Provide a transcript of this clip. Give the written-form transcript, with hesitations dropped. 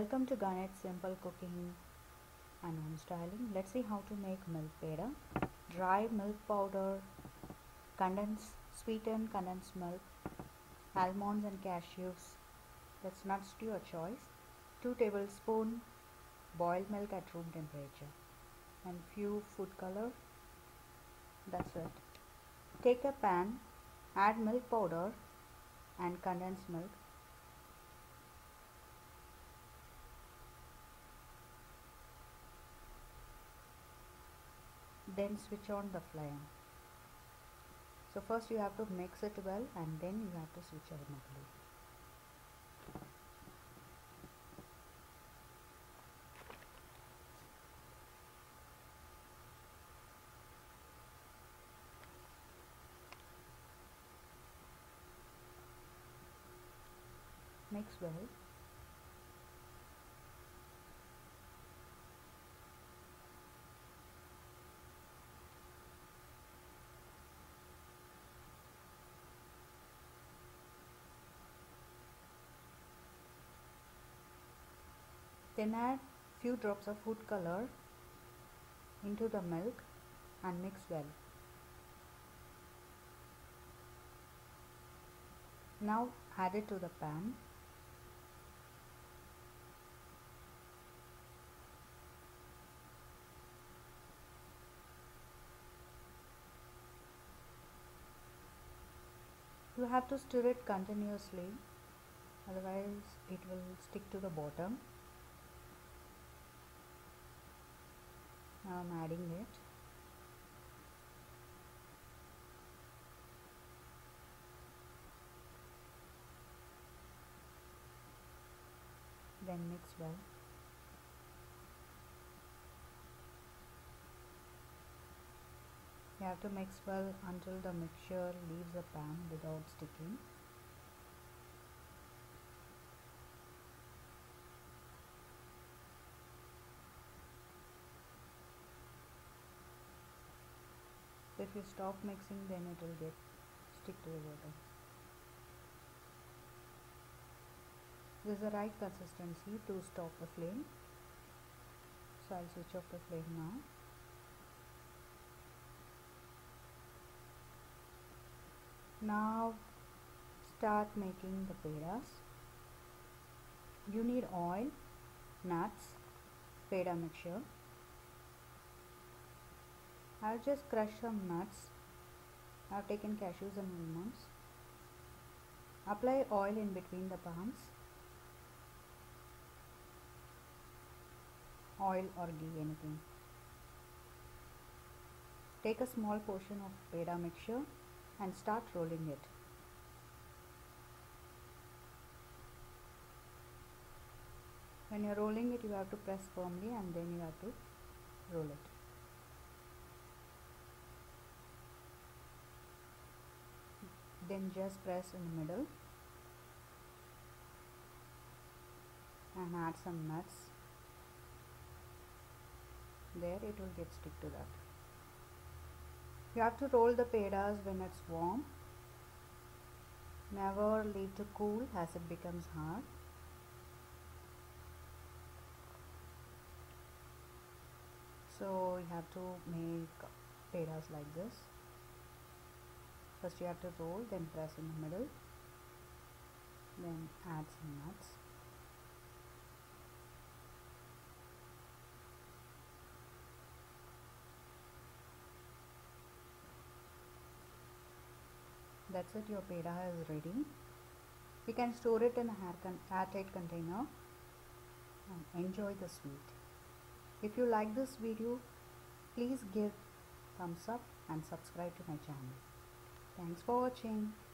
Welcome to Garnet's Simple Cooking and Home Styling. Let's see how to make milk peda. Dry milk powder, sweetened condensed milk, almonds and cashews. That's nuts to your choice. 2 tablespoons boiled milk at room temperature and few food color. That's it. Take a pan, add milk powder and condensed milk. Then switch on the flame. So first you have to mix it well and then you have to switch on the flame. Mix well. Then add few drops of food color into the milk and mix well. Now add it to the pan. You have to stir it continuously, otherwise it will stick to the bottom. Now I'm adding it. Then mix well. You have to mix well until the mixture leaves the pan without sticking. So if you stop mixing, then it will stick to the bottom. This is the right consistency to stop the flame. So I'll switch off the flame now. Now start making the pedas. You need oil, nuts, peda mixture. I've just crushed some nuts. I've taken cashews and almonds. Apply oil in between the palms. Oil or ghee, anything. Take a small portion of peda mixture and start rolling it. When you're rolling it, you have to press firmly and then you have to roll it. Then just press in the middle and add some nuts. There it will get stick to that. You have to roll the pedas when it's warm. Never leave to cool as it becomes hard. So you have to make pedas like this. First you have to roll, then press in the middle, then add some nuts. That's it, your peda is ready. You can store it in a airtight container and enjoy the sweet. If you like this video, please give thumbs up and subscribe to my channel. Thanks for watching.